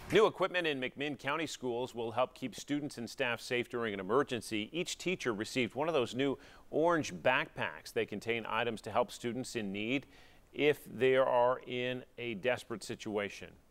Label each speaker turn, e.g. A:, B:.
A: New equipment in McMinn County Schools will help keep students and staff safe during an emergency. Each teacher received one of those new orange backpacks. They contain items to help students in need if they are in a desperate situation.